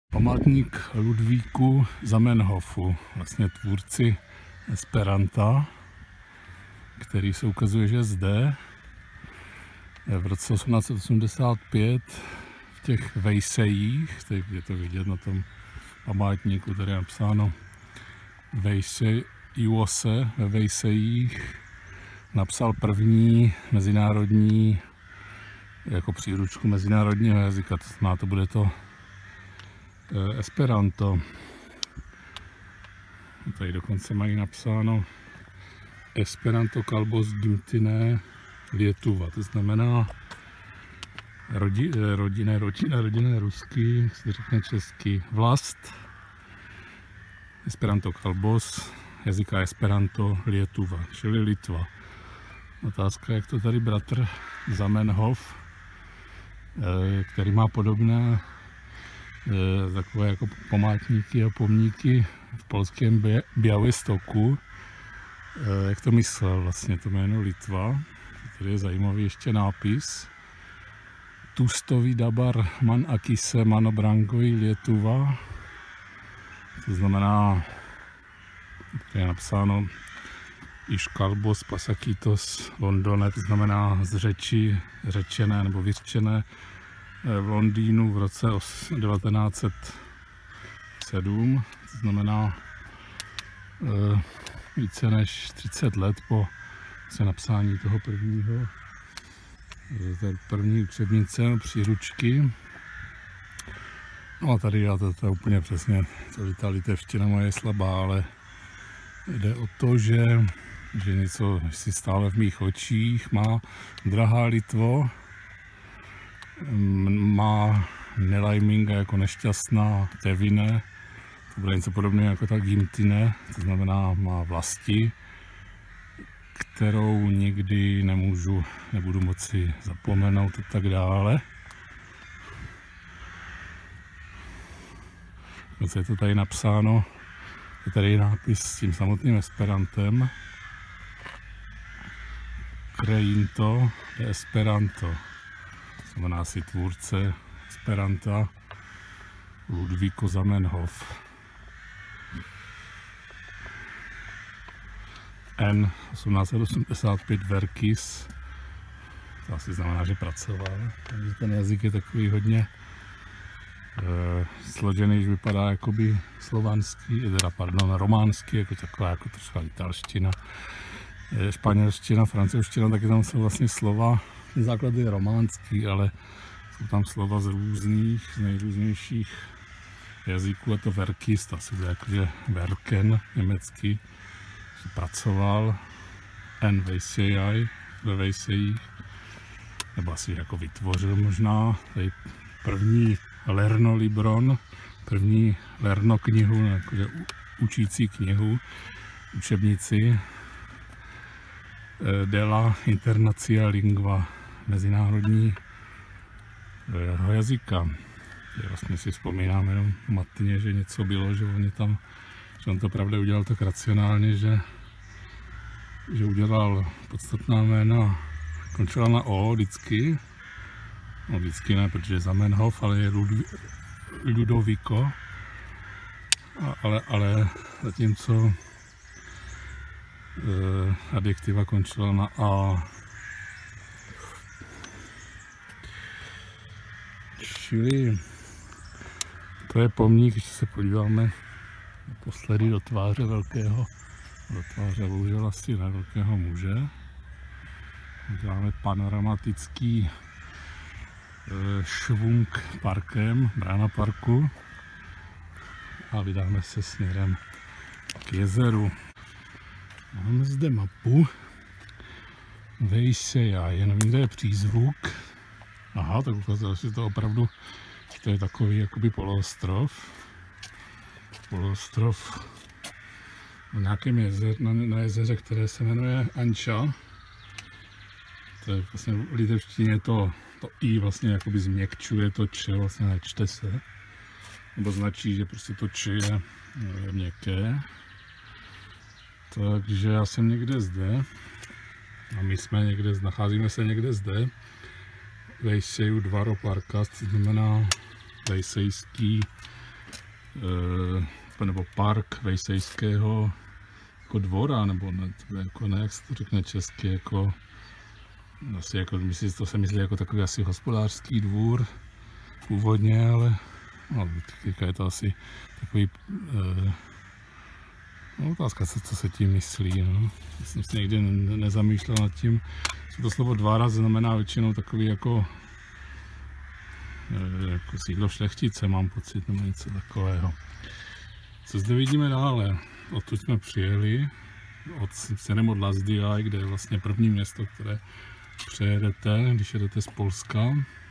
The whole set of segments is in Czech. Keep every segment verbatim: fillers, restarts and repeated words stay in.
Památník Ludvíku Zamenhofu, vlastně tvůrci Esperanta, který se ukazuje, že zde v roce osmnáct set osmdesát pět v těch vejsejích, tady je to vidět na tom památníku, tady je napsáno Vejsej Iose ve Vejsejích, napsal první mezinárodní jako příručku mezinárodního jazyka, to znamená, to bude to Esperanto. Tady dokonce mají napsáno Esperanto kalbos gimtine Lietuva, to znamená rodi, rodinné, rodinné, rodinné rusky, se řekne česky, vlast. Esperanto kalbos, jazyka Esperanto Lietuva, čili Litva. Otázka, jak to tady bratr Zamenhof, který má podobné takové jako památníky a pomníky v polském Białestoku, jak to myslel vlastně to jméno Litva. Tady je zajímavý ještě nápis. Tustovi dabar man akise manobrangovi Lietuva. To znamená, tady je napsáno Iš kalbos pasakitos Londone, to znamená z řeči řečené nebo vyřčené v Londýnu v roce devatenáct set sedm, to znamená e, více než třicet let po se napsání toho prvního, té první učebnice, příručky. No a tady já to, to je úplně přesně, to ta litevština moje je slabá, ale jde o to, že, že něco si stále v mých očích má drahá Litvo, má nelajminga jako nešťastná tevine, to bude něco podobného jako ta gimtine, to znamená má vlasti, kterou nikdy nemůžu, nebudu moci zapomenout a tak dále. Dokonce je to tady napsáno, je tady nápis s tím samotným Esperantem. Kreinto de Esperanto. Znamená si tvůrce Esperanta Ludvík Zamenhof. N osmnáct set osmdesát pět verkis, to asi znamená, že pracoval. Takže ten jazyk je takový hodně e, složený, že vypadá jakoby slovanský, teda pardon, románský, jako taková jako trošku italština, e, španělština, francouzština, taky tam jsou vlastně slova. Ten základ je románský, ale jsou tam slova z různých, z nejrůznějších jazyků, a to verkis, to asi bude jakože verken německy, že pracoval, N Vejsejaj, ve Vejsejích, nebo asi jako vytvořil možná, tady první Lerno Libron, první Lerno knihu, jakože učící knihu, učebnici, Della Internacia Lingua, mezinárodní jazyka. Já vlastně si vzpomínám jenom matně, že něco bylo, že on, tam, že on to pravda udělal tak racionálně, že, že udělal podstatná jména, končila na O vždycky, no vždycky ne, protože Zamenhof, ale je Ludoviko, ale, ale zatímco adjektiva končila na A. Čili to je pomník, když se podíváme naposledy do tváře velkého, do tváře bohužel asi ne velkého muže. Děláme panoramatický švung parkem, brána parku, a vydáme se směrem k jezeru. Máme zde mapu Vejsejaj, jenom kde je přízvuk. Aha, tak ukázalo se to opravdu, že to je takový jakoby poloostrov. Poloostrov na nějakém jezer, na, na jezeře, které se jmenuje Anča. To je vlastně v litevštině to, to I vlastně jakoby změkčuje to Č, vlastně nečte se. Nebo značí, že prostě to Č je, je měkké. Takže já jsem někde zde a my jsme někde, nacházíme se někde zde. Vejseju Dvaro Parkas, to znamená vejsejský e, nebo park Vejsejského jako dvora, nebo ne, jako ne, jak se to řekne česky, jako asi jako, myslím, to se myslí jako takový asi hospodářský dvůr původně, ale no, teďka je to asi takový e, no, otázka, co, co se tím myslí, no. Já jsem si někdy nezamýšlel nad tím, co to slovo dvara znamená většinou takový jako jako sídlo šlechtice, mám pocit, nebo něco takového. Co zde vidíme dále? Odtud jsme přijeli, od směrem od Lazdiaj, kde je vlastně první město, které přejedete, když jedete z Polska.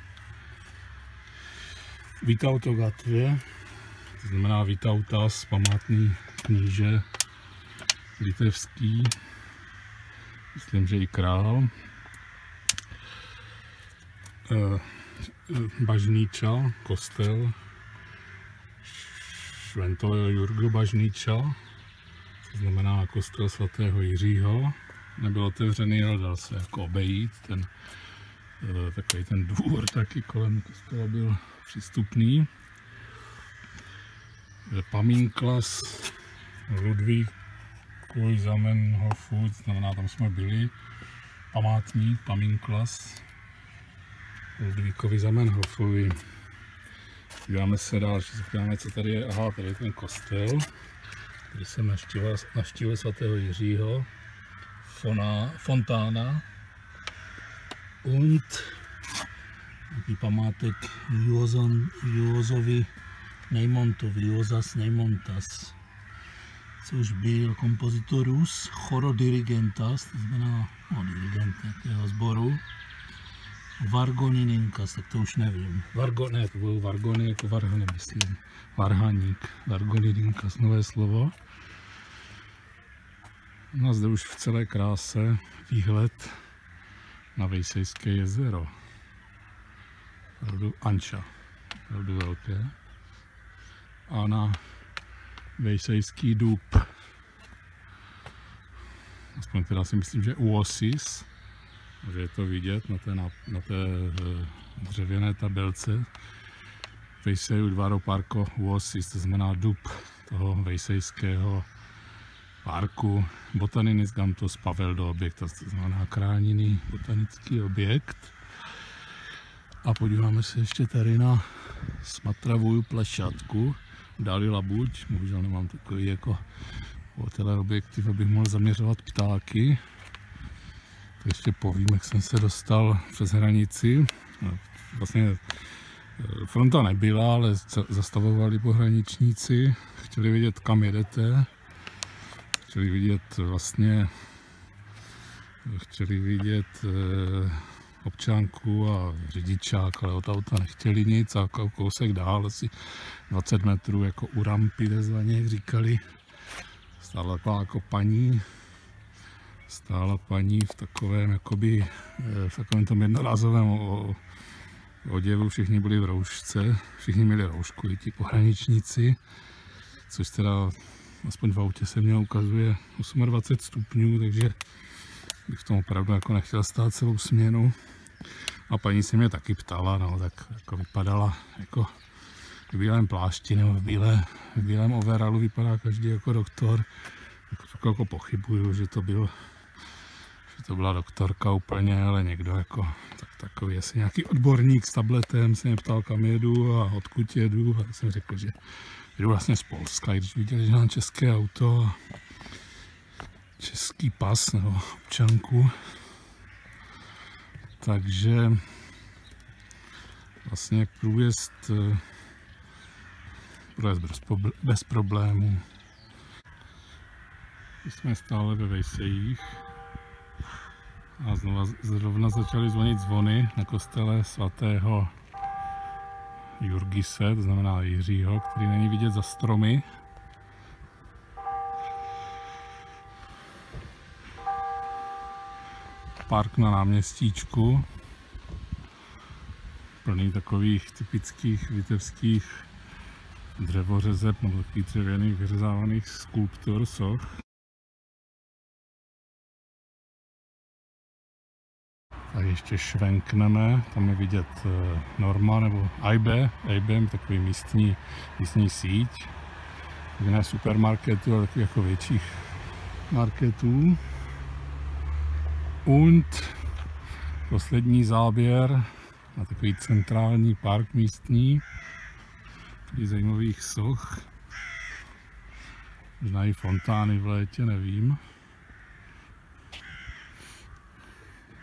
Vytautogatvě, to znamená Vytautas, památný kníže litevský, myslím, že i král. Bažníča, kostel Šventoho Jurgo Bažníča, to znamená kostel svatého Jiřího, nebyl otevřený, ale dal se jako obejít, ten, takový ten dvůr taky kolem kostela byl přístupný. Pamínklas Ludvíkovi Zamenhofu, znamená, tam jsme byli, památník, pamínklas Ludvíkovi Zamenhofovi. Díváme se dál, že se podíváme, co tady je. Aha, tady je ten kostel, který jsem navštívil, navštívil svatého Jiřího, Fona, Fontána und taký památek Juozovi Neymontovi, Juozas Neymontas, což byl kompozitorus chorodirigentas, to znamená no, dirigent nějakého sboru. Vargonininkas, tak to už nevím. Vargo, ne, to byl vargony, jako varhany, myslím. Varhaník, Vargonininkas, nové slovo. No a zde už v celé kráse výhled na Vejsejské jezero. Opravdu Anča, opravdu velké. A na Vejsejský dub. Aspoň teda si myslím, že Uosis, že je to vidět na té, na, na té dřevěné tabelce. Vejseju Dvaro Parko Uosis, to znamená dub toho vejsejského parku. Botaninis gamtos paveldo objekt, to znamená chráněný botanický objekt. A podíváme se ještě tady na smatravuju plešátku. Dali labuť, bohužel nemám takový jako teleobjektiv, abych mohl zaměřovat ptáky. Tak ještě povím, jak jsem se dostal přes hranici. Vlastně fronta nebyla, ale zastavovali pohraničníci. Chtěli vidět, kam jedete. Chtěli vidět vlastně, chtěli vidět občanku a řidičák, ale od auta nechtěli nic a kousek dál, asi dvacet metrů, jako u rampy, takzvaně, jak říkali, stála taková jako paní, stála paní v takovém, jakoby, v takovém tom jednorázovém oděvu, všichni byli v roušce, všichni měli roušku, i ti pohraničníci, což teda aspoň v autě se mě ukazuje dvacet osm stupňů, takže bych v tom opravdu jako nechtěl stát celou směnu. A paní se mě taky ptala, no, tak jako vypadala jako v bílém plášti nebo v, bílé, v bílém overalu, vypadá každý jako doktor. Jako, jako pochybuju, že to byl, že to byla doktorka úplně, ale někdo jako tak, takový asi nějaký odborník s tabletem se mě ptal, kam jedu a odkud jedu. A jsem řekl, že jedu vlastně z Polska, když viděli, že mám české auto a český pas nebo občanku. Takže vlastně průjezd, průjezd bez, bez problémů. Jsme stále ve Vejsejích a znova, zrovna začaly zvonit zvony na kostele svatého Jurgise, to znamená Jiřího, který není vidět za stromy. Park na náměstíčku, plný takových typických litevských dřevořezeb nebo takových dřevěných vyřezávaných skulptur, soch. Tak ještě švenkneme, tam je vidět Norma nebo A B, A B, takový místní, místní síť, ne supermarketu, ale takových jako větších marketů. Und poslední záběr na takový centrální park místní, takových zajímavých soch, možná i fontány v létě, nevím.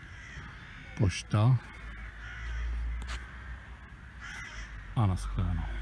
Pošta a naschledanou.